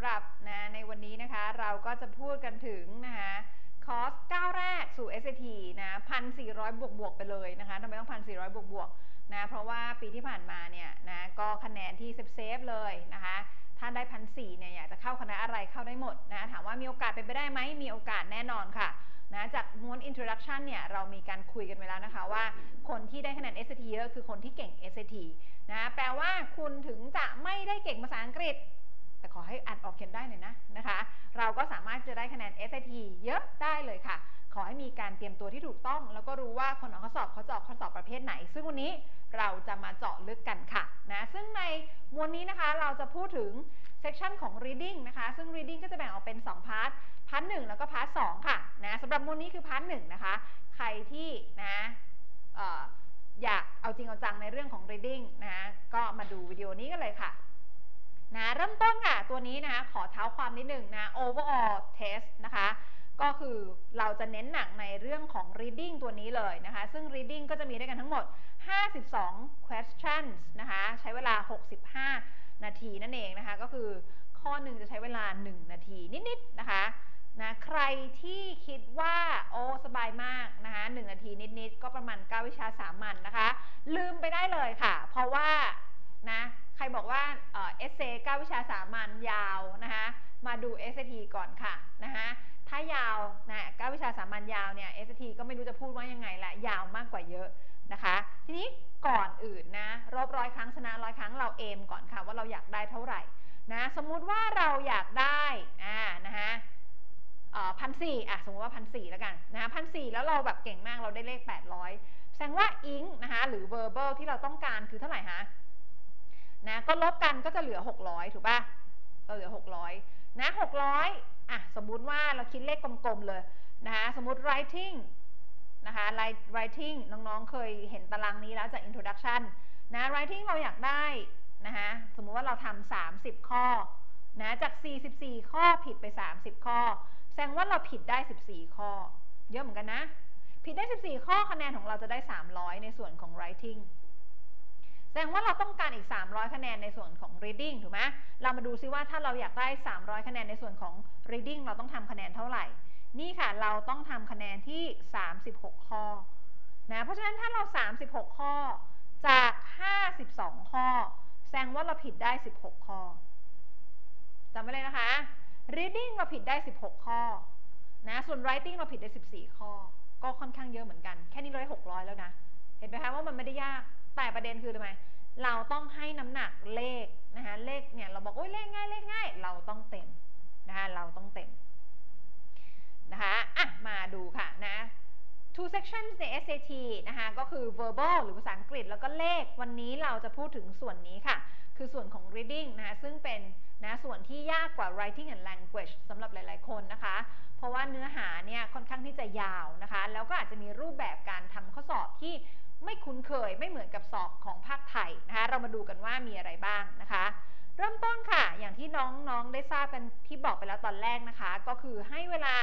ำหรับในวันนี้นะคะเราก็จะพูดกันถึงนะคะคอร์สก้าวแรกสู่ SAT นะ 1,400 บวกไปเลยนะคะทำไมต้อง 1,400 บวกนะเพราะว่าปีที่ผ่านมาเนี่ยนะก็คะแนนที่เซฟเลยนะคะถ้าได้ 1,400 เนี่ยอยากจะเข้าคณะอะไรเข้าได้หมดนะถามว่ามีโอกาสเป็นไปได้ไหมมีโอกาสแน่นอนค่ะนะจากม้วน introduction เนี่ยเรามีการคุยกันไว้แล้วนะคะว่าคนที่ได้คะแนน SAT เยอะคือคนที่เก่ง SAT นะแปลว่าคุณถึงจะไม่ได้เก่งภาษาอังกฤษแต่ขอให้อ่านออกเขียนได้หน่อยนะคะเราก็สามารถจะได้คะแนน SAT เยอะได้เลยค่ะขอให้มีการเตรียมตัวที่ถูกต้องแล้วก็รู้ว่าคนออกข้อสอบเขาจะออกข้อสอบประเภทไหนซึ่งวันนี้เราจะมาเจาะลึกกันค่ะนะซึ่งในมวลนี้นะคะเราจะพูดถึงเซกชันของ reading นะคะซึ่ง reading ก็จะแบ่งออกเป็น2พาร์ท1แล้วก็พาร์ท2ค่ะนะสำหรับมวลนี้คือพาร์ท1นะคะใครที่นะอยากเอาจริงเอาจังในเรื่องของ reading นะก็มาดูวิดีโอนี้กันเลยค่ะนะเริ่มต้นค่ะตัวนี้นะขอเท้าความนิดหนึ่งนะ overall test นะคะก็คือเราจะเน้นหนักในเรื่องของ reading ตัวนี้เลยนะคะซึ่ง reading ก็จะมีด้วยกันทั้งหมด52 questions นะคะใช้เวลา65นาทีนั่นเองนะคะก็คือข้อหนึ่งจะใช้เวลา1นาทีนิดๆนะคะนะใครที่คิดว่าโอ้สบายมากนะคะ1นาทีนิดๆก็ประมาณ9วิชาสามัญนะคะลืมไปได้เลยค่ะเพราะว่านะใครบอกว่าเอเซ9วิชาสามัญยาวนะคะมาดู SAT ก่อนค่ะนะคะถ้ายาวนะ9วิชาสามัญยาวเนี่ย SAT ก็ไม่รู้จะพูดว่ายังไงละยาวมากกว่าเยอะนะคะทีนี้ก่อนอื่นนะรบ100 ครั้งชนะ100 ครั้งเราเอมก่อนค่ะว่าเราอยากได้เท่าไหร่นะสมมุติว่าเราอยากได้นะคะ1,400สมมติว่า1,400แล้วกันนะ1,400แล้วเราแบบเก่งมากเราได้เลข800แสดงว่าอิงนะคะหรือ verbal ที่เราต้องการคือเท่าไหร่ฮะนะก็ลบกันก็จะเหลือ600ถูกป่ะเราเหลือ600นะ600สมมุติว่าเราคิดเลขกลมๆเลยนะคะสมมุติ writing นะคะ writing น้องๆเคยเห็นตารางนี้แล้วจาก introduction นะ writing เราอยากได้นะคะสมมุติว่าเราทำ30ข้อนะจาก44ข้อผิดไป30ข้อแสดงว่าเราผิดได้14ข้อเยอะเหมือนกันนะผิดได้14ข้อคะแนนของเราจะได้300ในส่วนของ writing แสดงว่าเราต้องการอีก300คะแนนในส่วนของ reading ถูกไหมเรามาดูซิว่าถ้าเราอยากได้300คะแนนในส่วนของ reading เราต้องทำคะแนนเท่าไหร่นี่ค่ะเราต้องทำคะแนนที่36ข้อนะเพราะฉะนั้นถ้าเรา36ข้อจาก52ข้อแสดงว่าเราผิดได้16ข้อจำไว้เลยนะคะ reading เราผิดได้16ข้อนะส่วน writing เราผิดได้14ข้อก็ค่อนข้างเยอะเหมือนกันแค่นี้600แล้วนะเห็นไหมคะว่ามันไม่ได้ยากแต่ประเด็นคือทำไมเราต้องให้น้ำหนักเลขนะคะเลขเนี่ยเราบอกโอ้ยเลขง่ายเราต้องเต็มนะคะเราต้องเต็มนะคะมาดูค่ะนะ two sections ใน SAT นะคะก็คือ verbal หรือภาษาอังกฤษแล้วก็เลขวันนี้เราจะพูดถึงส่วนนี้ค่ะคือส่วนของ reading นะคะซึ่งเป็นนะส่วนที่ยากกว่า writing and language สำหรับหลายๆคนนะคะเพราะว่าเนื้อหาเนี่ยค่อนข้างที่จะยาวนะคะแล้วก็อาจจะมีรูปแบบการทำข้อสอบที่ไม่คุ้นเคยไม่เหมือนกับสอบของภาคไทยนะคะเรามาดูกันว่ามีอะไรบ้างนะคะเริ่มต้นค่ะอย่างที่น้องๆได้ทราบกันที่บอกไปแล้วตอนแรกนะคะก็คือให้เวลา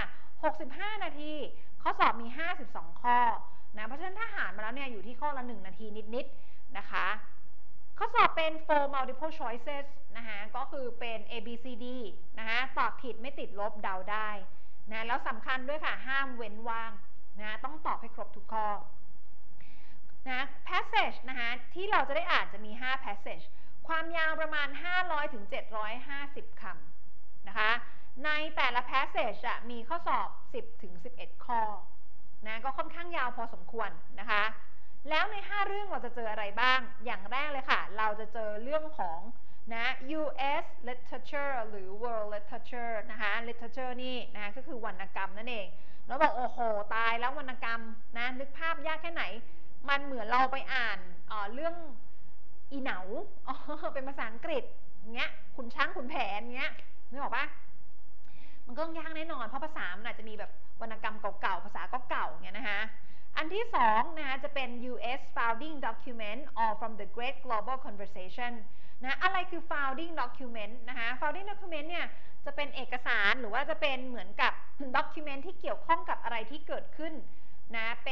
65นาทีข้อสอบมี52ข้อนะเพราะฉะนั้นถ้าหารมาแล้วเนี่ยอยู่ที่ข้อละ1นาทีนิดๆนะคะข้อสอบเป็น 4 multiple choices นะคะก็คือเป็น A B C D นะคะตอบผิดไม่ติดลบเดาได้นะแล้วสำคัญด้วยค่ะห้ามเว้นว่างนะต้องตอบให้ครบทุกข้อนะ passage นะคะที่เราจะได้อ่านจะมี5 passage ความยาวประมาณ500ถึง750คำนะคะในแต่ละ passage มีข้อสอบ10ถึง11ข้อนะก็ค่อนข้างยาวพอสมควรนะคะแล้วใน5เรื่องเราจะเจออะไรบ้างอย่างแรกเลยค่ะเราจะเจอเรื่องของนะ US literature หรือ world literature นะคะ literature นี่นะคะก็คือวรรณกรรมนั่นเองแล้วบอกโอ้โหตายแล้ววรรณกรรมนะนึกภาพยากแค่ไหนมันเหมือนเราไปอ่านเรื่องอีเหนาเป็นภาษาอังกฤษเงี้ยขุนช้างขุนแผนเงี้ยนึกออกปะมันก็ยากแน่นอนเพราะภาษามันอาจจะมีแบบวรรณกรรมเก่าๆภาษาก็เก่าเงี้ยนะคะอันที่2นะคะจะเป็น US founding document or from the great global conversation นะอะไรคือ founding document นะคะ founding document เนี่ยจะเป็นเอกสารหรือว่าจะเป็นเหมือนกับ document ที่เกี่ยวข้องกับอะไรที่เกิดขึ้นนะเป็น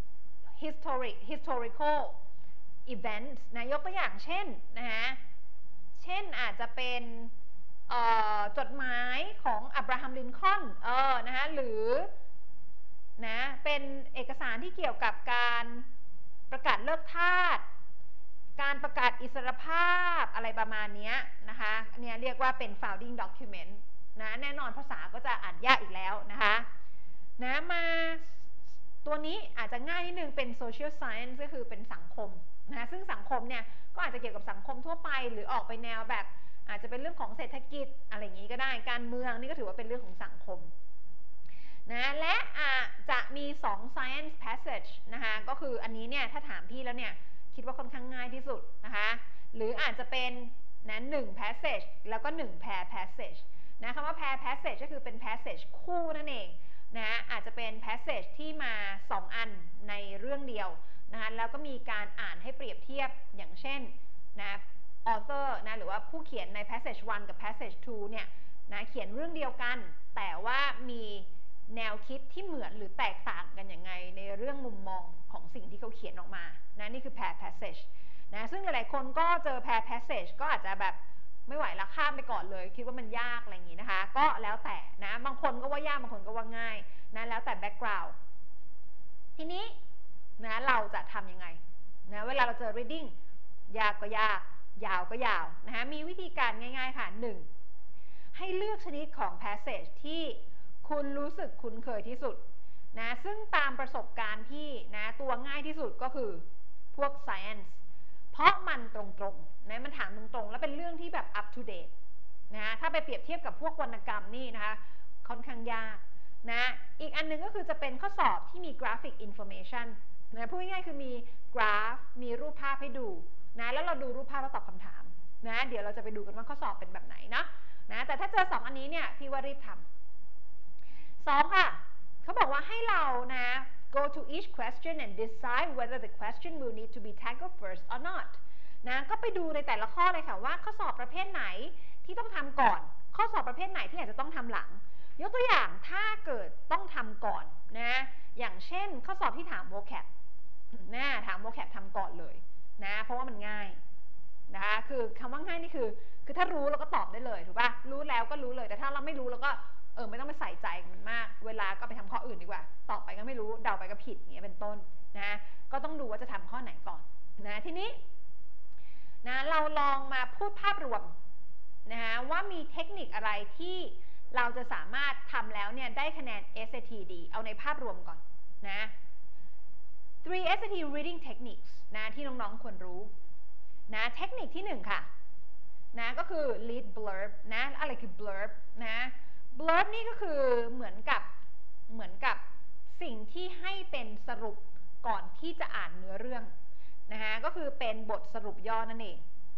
historical event นะยกตัวอย่างเช่นนะคะเช่นอาจจะเป็นจดหมายของอับราฮัมลินคอล์นนะคะหรือนะเป็นเอกสารที่เกี่ยวกับการประกาศเลิกทาสการประกาศอิสรภาพอะไรประมาณนี้นะคะเนี่ยเรียกว่าเป็น founding document นะแน่นอนภาษาก็จะอ่านยากอีกแล้วนะคะนะมาตัวนี้อาจจะง่ายนิดนึงเป็น social science ก็คือเป็นสังคมนะซึ่งสังคมเนี่ยก็อาจจะเกี่ยวกับสังคมทั่วไปหรือออกไปแนวแบบอาจจะเป็นเรื่องของเศรษฐกิจอะไรอย่างนี้ก็ได้การเมืองนี่ก็ถือว่าเป็นเรื่องของสังคมนะและจะมี2 science passage นะคะก็คืออันนี้เนี่ยถ้าถามพี่แล้วเนี่ยคิดว่าค่อนข้างง่ายที่สุดนะคะหรืออาจจะเป็นนะ1 passage แล้วก็1 pair passage นะคำว่า pair passage ก็คือเป็น passage คู่นั่นเองนะอาจจะเป็น passage ที่มา2 อันในเรื่องเดียวนะคะแล้วก็มีการอ่านให้เปรียบเทียบอย่างเช่นนะ author นะหรือว่าผู้เขียนใน passage 1 กับ passage 2 เนี่ยนะเขียนเรื่องเดียวกันแต่ว่ามีแนวคิดที่เหมือนหรือแตกต่างกันยังไงในเรื่องมุมมองของสิ่งที่เขาเขียนออกมานะนี่คือ pair passage นะซึ่งหลายๆคนก็เจอ pair passage ก็อาจจะแบบไม่ไหวละข้ามไปก่อนเลยคิดว่ามันยากอะไรอย่างนี้นะคะก็แล้วแต่นะบางคนก็ว่ายากบางคนก็ว่าง่ายนะแล้วแต่ background ทีนี้นะเราจะทำยังไงนะเวลาเราเจอ reading ยากก็ยากยาวก็ยาวนะคะมีวิธีการง่ายๆค่ะ 1. ให้เลือกชนิดของ passage ที่คุณรู้สึกคุ้นเคยที่สุดนะซึ่งตามประสบการณ์พี่นะตัวง่ายที่สุดก็คือพวก science เพราะมันตรงๆนะมันถามตรงๆแล้วเป็นเรื่องที่แบบ up to date นะถ้าไปเปรียบเทียบกับพวกวรรณกรรมนี่นะคะค่อนข้างยากนะอีกอันนึงก็คือจะเป็นข้อสอบที่มี graphic information นะพูดง่ายๆคือมีกราฟมีรูปภาพให้ดูนะแล้วเราดูรูปภาพแล้วตอบคำถามนะเดี๋ยวเราจะไปดูกันว่าข้อสอบเป็นแบบไหนนะแต่ถ้าเจอ2 อันนี้เนี่ยพี่ว่ารีบทำ2ค่ะเขาบอกว่าให้เรานะ go to each question and decide whether the question will need to be tackled first or not นะก็ไปดูในแต่ละข้อเลยค่ะว่าข้อสอบประเภทไหนที่ต้องทำก่อนข้อสอบประเภทไหนที่อาจจะต้องทำหลังยกตัวอย่างถ้าเกิดต้องทำก่อนนะอย่างเช่นข้อสอบที่ถาม vocab นะถาม vocab ทำก่อนเลยนะเพราะว่ามันง่ายนะคะคือคำว่าง่ายนี่คือถ้ารู้เราก็ตอบได้เลยถูกป่ะรู้แล้วก็รู้เลยแต่ถ้าเราไม่รู้เราก็ไม่ต้องไปใส่ใจมันมากเวลาก็ไปทำข้ออื่นดีกว่าตอบไปก็ไม่รู้เดาไปก็ผิดอย่างเงี้ยเป็นต้นนะก็ต้องดูว่าจะทำข้อไหนก่อนนะทีนี้นะเราลองมาพูดภาพรวมนะคะว่ามีเทคนิคอะไรที่เราจะสามารถทำแล้วเนี่ยได้คะแนน SAT ดีเอาในภาพรวมก่อนนะ 3 SAT reading techniques นะที่น้องๆควรรู้นะเทคนิคที่1ค่ะนะก็คือ lead blurb นะอะไรคือ blurb นะ blurb นี่ก็คือเหมือนกับสิ่งที่ให้เป็นสรุปก่อนที่จะอ่านเนื้อเรื่องนะคะก็คือเป็นบทสรุปย่อนั่นเอง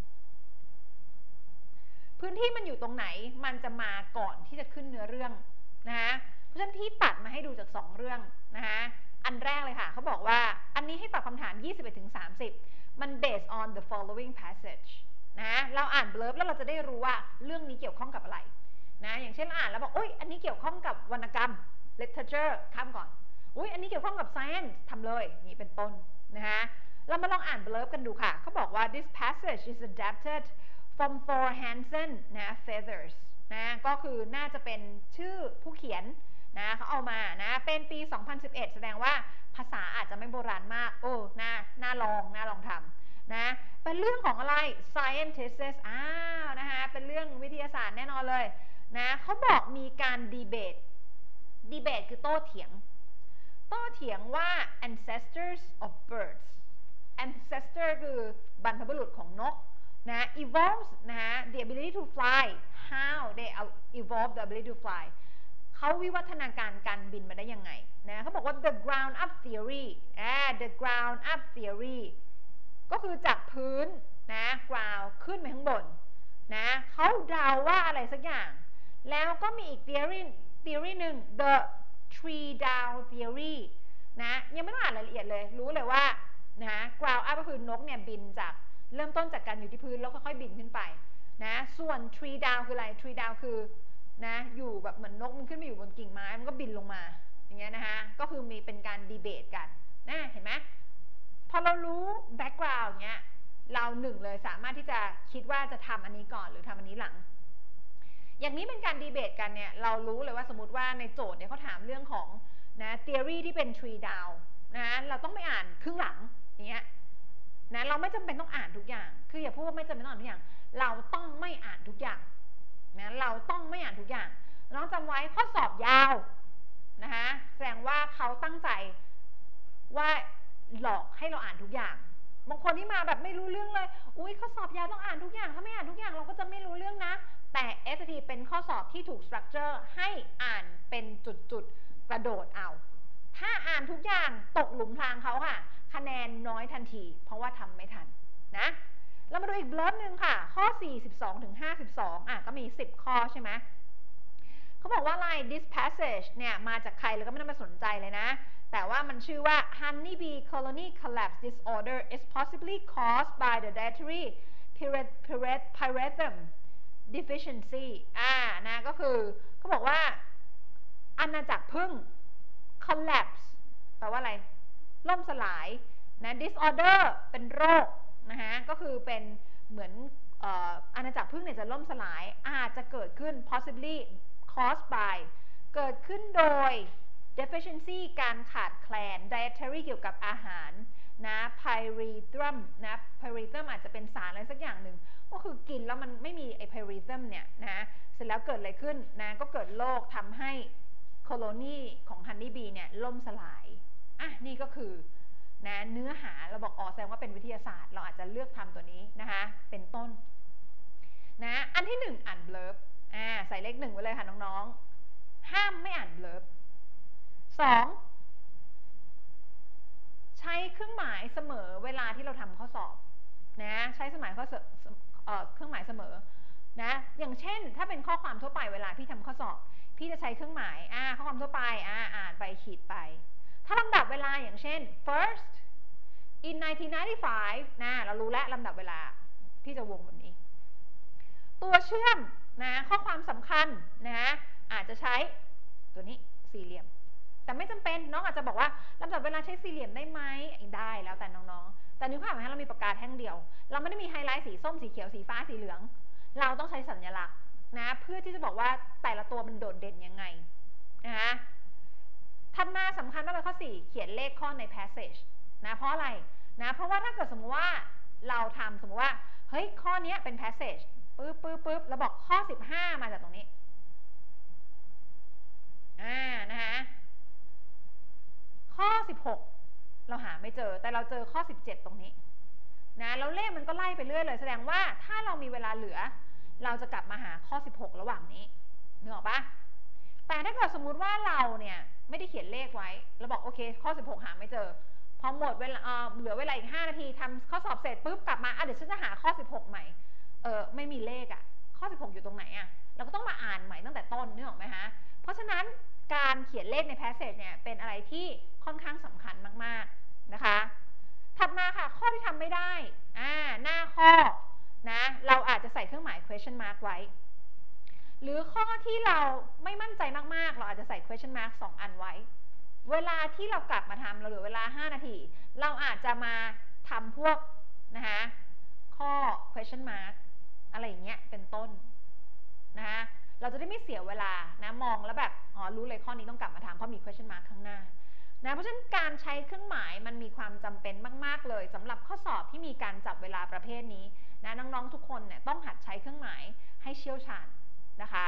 พื้นที่มันอยู่ตรงไหนมันจะมาก่อนที่จะขึ้นเนื้อเรื่องนะคะเพราะฉะนั้นพี่ตัดมาให้ดูจาก2 เรื่องนะคะอันแรกเลยค่ะเขาบอกว่าอันนี้ให้ตอบคำถาม 21-30 มัน based on the following passage นะเราอ่าน blurb แล้วเราจะได้รู้ว่าเรื่องนี้เกี่ยวข้องกับอะไรนะอย่างเช่นอ่านแล้วบอกอุ๊ยอันนี้เกี่ยวข้องกับวรรณกรรม literature ข้ามก่อนอุ๊ยอันนี้เกี่ยวข้องกับ science ทำเลยนี่เป็นต้นนะคะเรามาลองอ่าน blurb กันดูค่ะเขาบอกว่า this passage is adapted from For Hansen นะ Feathers นะก็คือน่าจะเป็นชื่อผู้เขียนนะเขาเอามานะเป็นปี 2011 แสดงว่าภาษาอาจจะไม่โบราณมากน่าลองทำนะเป็นเรื่องของอะไร scientists นะคะเป็นเรื่องวิทยาศาสตร์แน่นอนเลยนะเขาบอกมีการดีเบตคือโต้เถียงว่า ancestors of birds ancestor คือบรรพบุรุษของนกนะ evolves นะ the ability to fly how they evolve the ability to fly เขาวิวัฒนาการบินมาได้ยังไงนะเขาบอกว่า the ground up theory the ground up theory ก็คือจากพื้นนะ ground ขึ้นไปข้างบนนะเขาเดาว่าอะไรสักอย่างแล้วก็มีอีก theory หนึ่ง the tree down theory นะยังไม่ต้องอ่านรายละเอียดเลยรู้เลยว่านะ ground up ก็คือนกเนี่ยบินจากเริ่มต้นจากการอยู่ที่พื้นแล้วค่อยๆบินขึ้นไปนะส่วน tree down คืออะไร tree down คือนะอยู่แบบเหมือนนกมันขึ้นไปอยู่บนกิ่งไม้มันก็บินลงมาอย่างเงี้ยนะคะก็คือมีเป็นการดีเบตกันนะเห็นไหมพอเรารู้ background เงี้ยเรา1เลยสามารถที่จะคิดว่าจะทำอันนี้ก่อนหรือทำอันนี้หลังอย่างนี้เป็นการดีเบตกันเนี่ยเรารู้เลยว่าสมมติว่าในโจทย์เนี่ยเขาถามเรื่องของนะ theory ที่เป็น tree down นะเราต้องไปอ่านครึ่งหลังอย่างเงี้ยนะเราไม่จำเป็นต้องอ่านทุกอย่างคืออย่าพูดว่าไม่จำเป็นต้องอ่านทุกอย่างเราต้องไม่อ่านทุกอย่างนะเราต้องไม่อ่านทุกอย่างน้องจำไว้ข้อสอบยาวนะคะแสดงว่าเขาตั้งใจว่าหลอกให้เราอ่านทุกอย่างบางคนที่มาแบบไม่รู้เรื่องเลยอุ้ยข้อสอบยาวต้องอ่านทุกอย่างถ้าไม่อ่านทุกอย่างเราก็จะไม่รู้เรื่องนะแต่ SAT เป็นข้อสอบที่ถูก structure ให้อ่านเป็นจุดๆกระโดดเอาถ้าอ่านทุกอย่างตกหลุมพรางเขาค่ะคะแนนน้อยทันทีเพราะว่าทำไม่ทันนะเรามาดูอีกเบลิฟหนึ่งค่ะข้อ42ถึง52ก็มี10ข้อใช่ไหมเขาบอกว่าอะไร this passage เนี่ยมาจากใครแล้วก็ไม่ต้องไปสนใจเลยนะแต่ว่ามันชื่อว่า honeybee colony collapse disorder is possibly caused by the dietary pyrethrum deficiency นะก็คือเขาบอกว่าอาณาจักรผึ้ง collapse แปลว่าอะไรล่มสลายนะ disorder เป็นโรคนะคะก็คือเป็นเหมือนอาณาจักรผึ้งเนี่ยจะล่มสลายอาจจะเกิดขึ้น possibly caused by เกิดขึ้นโดย deficiency การขาดแคลน dietary เกี่ยวกับอาหารนะ pyrethrum นะ pyrethrum อาจจะเป็นสารอะไรสักอย่างหนึ่งก็คือกินแล้วมันไม่มีไอ้ pyrethrum เนี่ยนะเสร็จแล้วเกิดอะไรขึ้นนะก็เกิดโรคทำให้ colony ของ honeybee เนี่ยล่มสลายนี่ก็คือนะเนื้อหาเราบอกแสดงว่าเป็นวิทยาศาสตร์เราอาจจะเลือกทำตัวนี้นะคะเป็นต้นนะอันที่1อ่าน blurb ใส่เลข1ไว้เลยค่ะน้องๆห้ามไม่อ่าน blurb 2ใช้เครื่องหมายเสมอเวลาที่เราทำข้อสอบนะใช้เครื่องหมายเสมอนะอย่างเช่นถ้าเป็นข้อความทั่วไปเวลาพี่ทำข้อสอบพี่จะใช้เครื่องหมายข้อความทั่วไปอ่านไปขีดไปถ้าลำดับเวลาอย่างเช่น first in 1995นะเรารู้แล้วลำดับเวลาพี่จะวงแบบนี้ตัวเชื่อมนะข้อความสำคัญนะอาจจะใช้ตัวนี้สี่เหลี่ยมแต่ไม่จำเป็นน้องอาจจะบอกว่าลำดับเวลาใช้สี่เหลี่ยมได้ไหมได้แล้วแต่น้องๆแต่นึกภาพว่าเรามีปากกาแท่งเดียวเราไม่ได้มีไฮไลท์สีส้มสีเขียวสีฟ้าสีเหลืองเราต้องใช้สัญลักษณ์นะเพื่อที่จะบอกว่าแต่ละตัวมันโดดเด่นยังไงนะคะถัดมาสำคัญมากเลยข้อ4เขียนเลขข้อใน passage นะเพราะอะไรนะเพราะว่าถ้าเกิดสมมติว่าเราทำสมมติว่าเฮ้ยข้อนี้เป็น passage ปึ๊บแล้วบอกข้อ15มาจากตรงนี้นะคะข้อ16เราหาไม่เจอแต่เราเจอข้อ17ตรงนี้นะแล้วเลขมันก็ไล่ไปเรื่อยเลยแสดงว่าถ้าเรามีเวลาเหลือเราจะกลับมาหาข้อ16ระหว่างนี้นึกออกปะแต่ถ้าเกิดสมมุติว่าเราเนี่ยไม่ได้เขียนเลขไว้เราบอกโอเคข้อ16หาไม่เจอพอหมดเวลาเหลือเวลาอีก5นาทีทำข้อสอบเสร็จปุ๊บกลับมาเดี๋ยวฉันจะหาข้อ16ใหม่ไม่มีเลขข้อ16อยู่ตรงไหนเราก็ต้องมาอ่านใหม่ตั้งแต่ต้นนึกออกไหมฮะเพราะฉะนั้นการเขียนเลขใน passage เนี่ยเป็นอะไรที่ค่อนข้างสำคัญมากๆนะคะถัดมาค่ะข้อที่ทำไม่ได้หน้าข้อนะเราอาจจะใส่เครื่องหมาย question mark ไว้หรือข้อที่เราไม่มั่นใจมากๆเราอาจจะใส่ question mark 2 อันไว้เวลาที่เรากลับมาทำเราเหลือเวลา5นาทีเราอาจจะมาทำพวกนะคะข้อ question mark อะไรอย่างเงี้ยเป็นต้นนะคะเราจะได้ไม่เสียเวลานะมองแล้วแบบรู้เลยข้อนี้ต้องกลับมาทำเพราะมี question mark ข้างหน้านะเพราะฉะนั้นการใช้เครื่องหมายมันมีความจำเป็นมากๆเลยสำหรับข้อสอบที่มีการจับเวลาประเภทนี้นะน้องๆทุกคนเนี่ยต้องหัดใช้เครื่องหมายให้เชี่ยวชาญนะคะ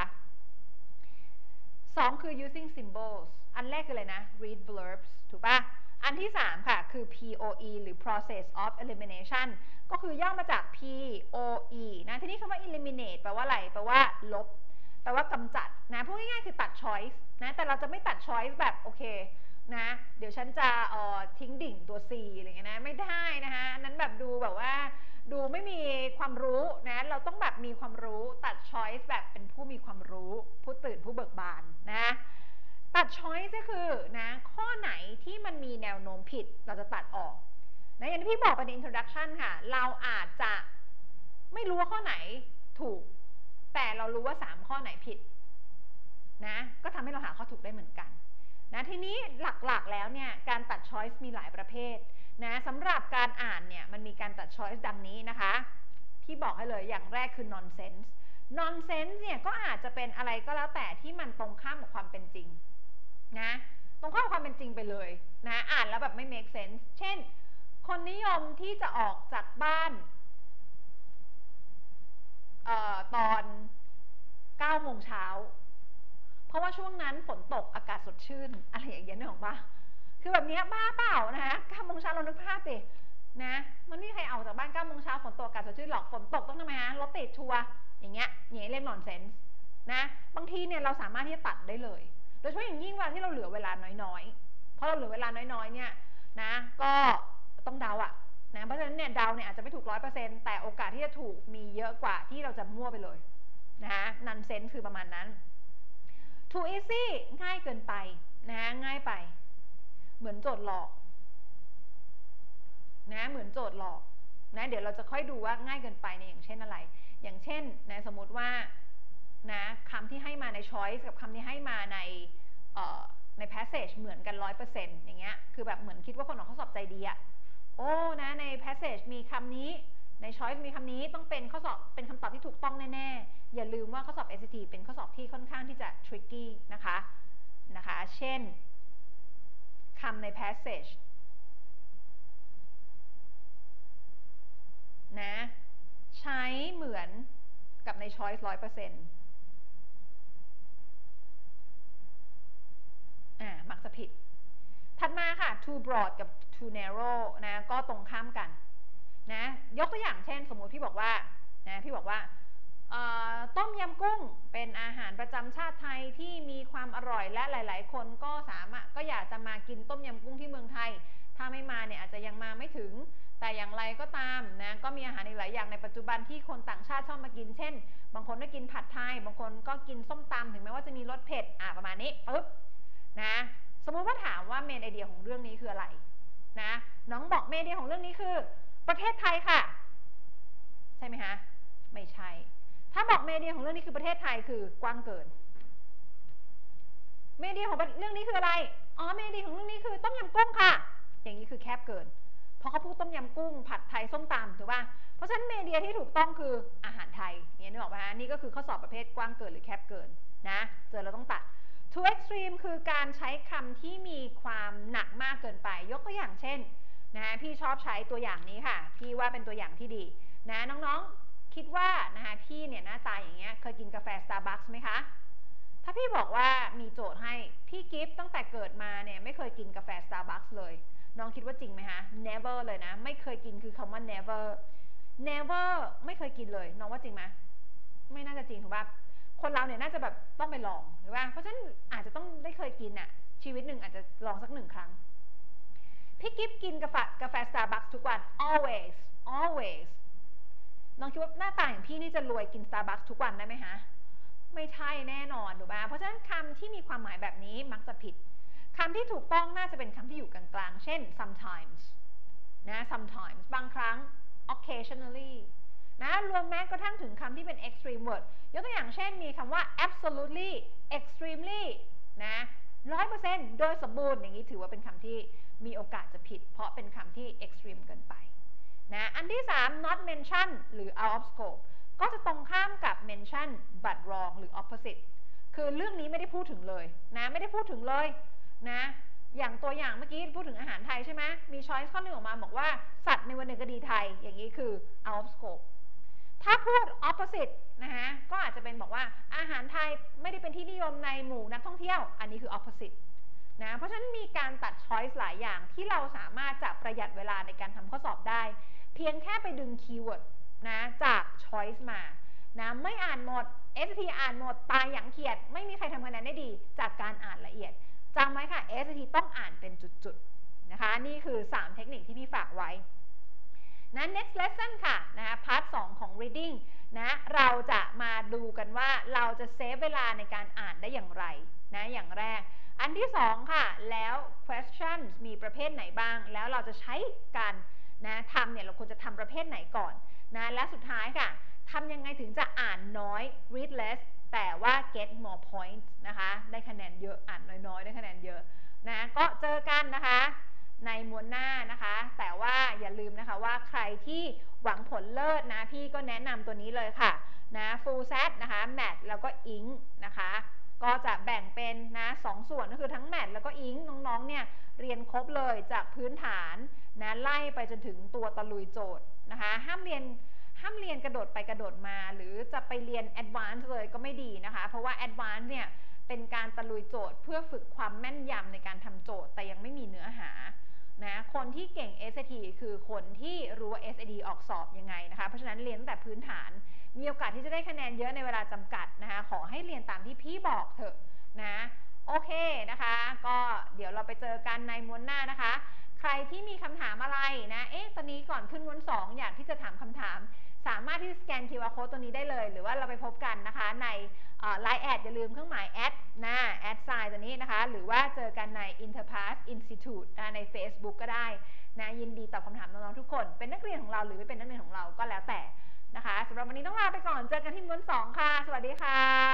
2คือ using symbols อันแรกคืออะไรนะ read blurbs ถูกปะอันที่3ค่ะคือ POE หรือ process of elimination ก็คือย่อมาจาก POE นะทีนี้คำว่า eliminate แปลว่าอะไรแปลว่าลบแปลว่ากำจัดนะพูดง่ายๆคือตัด choice นะแต่เราจะไม่ตัด choice แบบโอเคนะเดี๋ยวฉันจะทิ้งดิ่งตัว C อะไรเงี้ยนะไม่ได้นะคะอันนั้นแบบดูแบบว่าดูไม่มีความรู้นะเราต้องแบบมีความรู้ตัด choice แบบเป็นผู้มีความรู้ผู้ตื่นผู้เบิกบานนะตัด choice ก็คือนะข้อไหนที่มันมีแนวโน้มผิดเราจะตัดออกนะอย่างที่พี่บอกไปใน introduction ค่ะเราอาจจะไม่รู้ว่าข้อไหนถูกแต่เรารู้ว่า3ข้อไหนผิดนะก็ทำให้เราหาข้อถูกได้เหมือนกันนะทีนี้หลักๆแล้วเนี่ยการตัด choice มีหลายประเภทนะสำหรับการอ่านเนี่ยมันมีการตัด choice ดังนี้นะคะที่บอกให้เลยอย่างแรกคือ nonsense nonsense เนี่ยก็อาจจะเป็นอะไรก็แล้วแต่ที่มันตรงข้ามกับความเป็นจริงนะตรงข้ามกับความเป็นจริงไปเลยนะอ่านแล้วแบบไม่ make sense เช่นคนนิยมที่จะออกจากบ้านตอน9 โมงเช้าเพราะว่าช่วงนั้นฝนตกอากาศสดชื่นอะไรอย่างเงี้ยนึกออกปะคือแบบนี้บ้าเปล่านะ9 โมงเช้าเรานึกภาพดินะมันไม่มีใครออกจากบ้าน9 โมงเช้าฝนตกอากาศสดชื่นหรอกฝนตกต้องทำไมฮะรถติดชัวร์อย่างเงี้ยเรียก nonsense นะบางทีเนี่ยเราสามารถที่จะตัดได้เลยโดยเฉพาะอย่างยิ่งเวลาที่เราเหลือเวลาน้อยๆเพราะเราเหลือเวลาน้อยๆเนี่ยนะก็ต้องเดาอะนะเพราะฉะนั้นเนี่ยเดาเนี่ยอาจจะไม่ถูก 100% แต่โอกาสที่จะถูกมีเยอะกว่าที่เราจะมั่วไปเลยนะnonsense คือประมาณนั้น too easy ง่ายเกินไปนะง่ายไปเหมือนโจทย์หลอกนะเหมือนโจทย์หลอกนะเดี๋ยวเราจะค่อยดูว่าง่ายเกินไปเนี่ยอย่างเช่นอะไรอย่างเช่นนะสมมติว่านะคำที่ให้มาใน choice กับคำที่ให้มาใน passage เหมือนกัน 100% อย่างเงี้ยคือแบบเหมือนคิดว่าคนออกข้อสอบใจดีอะโอ้นะใน passage มีคำนี้ใน choice มีคำนี้ต้องเป็นข้อสอบเป็นคำตอบที่ถูกต้องแน่ๆอย่าลืมว่าข้อสอบ SAT เป็นข้อสอบที่ค่อนข้างที่จะ tricky นะคะเช่นคำใน passage นะใช้เหมือนกับใน choice 100%มักจะผิดถัดมาค่ะ too broad กับ too narrow นะก็ตรงข้ามกันนะยกตัวอย่างเช่นสมมุติพี่บอกว่านะพี่บอกว่าต้มยำกุ้งเป็นอาหารประจำชาติไทยที่มีความอร่อยและหลายๆคนก็อยากจะมากินต้มยำกุ้งที่เมืองไทยถ้าไม่มาเนี่ยอาจจะยังมาไม่ถึงแต่อย่างไรก็ตามนะก็มีอาหารอีกหลายอย่างในปัจจุบันที่คนต่างชาติชอบมากินเช่นบางคนก็กินผัดไทยบางคนก็กินส้มตำถึงแม้ว่าจะมีรสเผ็ดประมาณนี้ปึ๊บนะสมมุติว่าถามว่าเมนไอเดียของเรื่องนี้คืออะไรนะน้องบอกเมนไอเดียของเรื่องนี้คือประเทศไทยค่ะใช่ไหมคะไม่ใช่ถ้าบอกเมนไอเดียของเรื่องนี้คือประเทศไทยคือกว้างเกินเมนไอเดียของเรื่องนี้คืออะไรเมนไอเดียของเรื่องนี้คือต้มยำกุ้งค่ะอย่างนี้คือแคบเกินเพราะเขาพูดต้มยำกุ้งผัดไทยส้มตำถูกป่ะเพราะฉะนั้นเมนไอเดียที่ถูกต้องคืออาหารไทยเนี่ยนึกออกไหมฮะนี่ก็คือข้อสอบประเภทกว้างเกินหรือแคบเกินนะเจอเราต้องตัด too extreme คือการใช้คำที่มีความหนักมากเกินไปยกตัวอย่างเช่นนะพี่ชอบใช้ตัวอย่างนี้ค่ะพี่ว่าเป็นตัวอย่างที่ดีนะน้องๆคิดว่านะคะพี่เนี่ยหน้าตาอย่างเงี้ยเคยกินกาแฟ Starbucks ไหมคะถ้าพี่บอกว่ามีโจทย์ให้พี่กิฟต์ตั้งแต่เกิดมาเนี่ยไม่เคยกินกาแฟ Starbucks เลยน้องคิดว่าจริงไหมคะ never เลยนะไม่เคยกินคือคำว่า never ไม่เคยกินเลยน้องว่าจริงไหมไม่น่าจะจริงถูกป่ะคนเราเนี่ยน่าจะแบบต้องไปลองหรือว่าเพราะฉะนั้นอาจจะต้องได้เคยกินอะชีวิตหนึ่งอาจจะลองสัก1 ครั้งพี่กิฟกินกาแฟ Starbucks ทุกวัน always น้องคิดว่าหน้าตาอย่างพี่นี่จะรวยกิน Starbucks ทุกวันได้ไหมฮะไม่ใช่แน่นอนถูกป่ะเพราะฉะนั้นคำที่มีความหมายแบบนี้มักจะผิดคำที่ถูกต้องน่าจะเป็นคำที่อยู่กลางๆเช่น sometimes นะ sometimes บางครั้ง occasionally นะรวมแม้กระทั่งถึงคำที่เป็น extreme word ยกตัวอย่างเช่นมีคำว่า absolutely extremely นะ 100% โดยสมบูรณ์อย่างนี้ถือว่าเป็นคำที่มีโอกาสจะผิดเพราะเป็นคำที่ extreme เกินไปนะอันที่3 not mention หรือ out of scope ก็จะตรงข้ามกับ mention but wrong หรือ opposite คือเรื่องนี้ไม่ได้พูดถึงเลยนะไม่ได้พูดถึงเลยนะอย่างตัวอย่างเมื่อกี้พูดถึงอาหารไทยใช่ไหมมีช้อยส์ข้อหนึ่งออกมาบอกว่าสัตว์ในวรรณคดีไทยอย่างนี้คือ out of scope ถ้าพูด opposite นะคะก็อาจจะเป็นบอกว่าอาหารไทยไม่ได้เป็นที่นิยมในหมู่นักท่องเที่ยวอันนี้คือ opposite นะเพราะฉะนั้นมีการตัด choice หลายอย่างที่เราสามารถจะประหยัดเวลาในการทำข้อสอบได้เพียงแค่ไปดึงคีย์เวิร์ดนะจาก choice มานะไม่อ่านหมด SAT อ่านหมดตายอย่างเขียดไม่มีใครทำคะแนนได้ดีจากการอ่านละเอียดจำไว้ค่ะ SAT ต้องอ่านเป็นจุดๆนะคะนี่คือ3เทคนิคที่พี่ฝากไว้นะ next lesson ค่ะนะคะ part 2 ของ reading นะเราจะมาดูกันว่าเราจะเซฟเวลาในการอ่านได้อย่างไรนะอย่างแรกอันที่2ค่ะแล้ว questions มีประเภทไหนบ้างแล้วเราจะใช้การนะทำเนี่ยเราควรจะทำประเภทไหนก่อนนะและสุดท้ายค่ะทำยังไงถึงจะอ่านน้อย read less แต่ว่า get more points นะคะได้คะแนนเยอะอ่านน้อยๆได้คะแนนเยอะนะก็เจอกันนะคะในม้วนหน้านะคะแต่ว่าอย่าลืมนะคะว่าใครที่หวังผลเลิศนะพี่ก็แนะนำตัวนี้เลยค่ะนะ full set นะคะ แมทแล้วก็อิงนะคะก็จะแบ่งเป็นนะ2 ส่วนก็คือทั้งแมทแล้วก็อิงน้องๆเนี่ยเรียนครบเลยจากพื้นฐานนะไล่ไปจนถึงตัวตะลุยโจทย์นะคะห้ามเรียนกระโดดไปกระโดดมาหรือจะไปเรียน advance เลยก็ไม่ดีนะคะเพราะว่า advance เนี่ยเป็นการตะลุยโจทย์เพื่อฝึกความแม่นยำในการทำโจทย์แต่ยังไม่มีเนื้อหานะคนที่เก่ง SAT คือคนที่รู้ว่า SAT ออกสอบยังไงนะคะเพราะฉะนั้นเรียนตั้งแต่พื้นฐานมีโอกาสที่จะได้คะแนนเยอะในเวลาจำกัดนะคะขอให้เรียนตามที่พี่บอกเถอะนะโอเคนะคะก็เดี๋ยวเราไปเจอกันในม้วนหน้านะคะใครที่มีคำถามอะไรนะตอนนี้ก่อนขึ้นม้วน2อยากที่จะถามคำถามสามารถที่สแกน QR code ตัวนี้ได้เลยหรือว่าเราไปพบกันนะคะในLine แอดอย่าลืมเครื่องหมายแอดนะแอดไซน์ตัวนี้นะคะหรือว่าเจอกันใน Interpass Institute นะใน Facebook ก็ได้นะยินดีตอบคำถามน้องๆทุกคนเป็นนักเรียนของเราหรือไม่เป็นนักเรียนของเราก็แล้วแต่นะคะสำหรับวันนี้ต้องลาไปก่อนเจอกันที่ม้วน2ค่ะสวัสดีค่ะ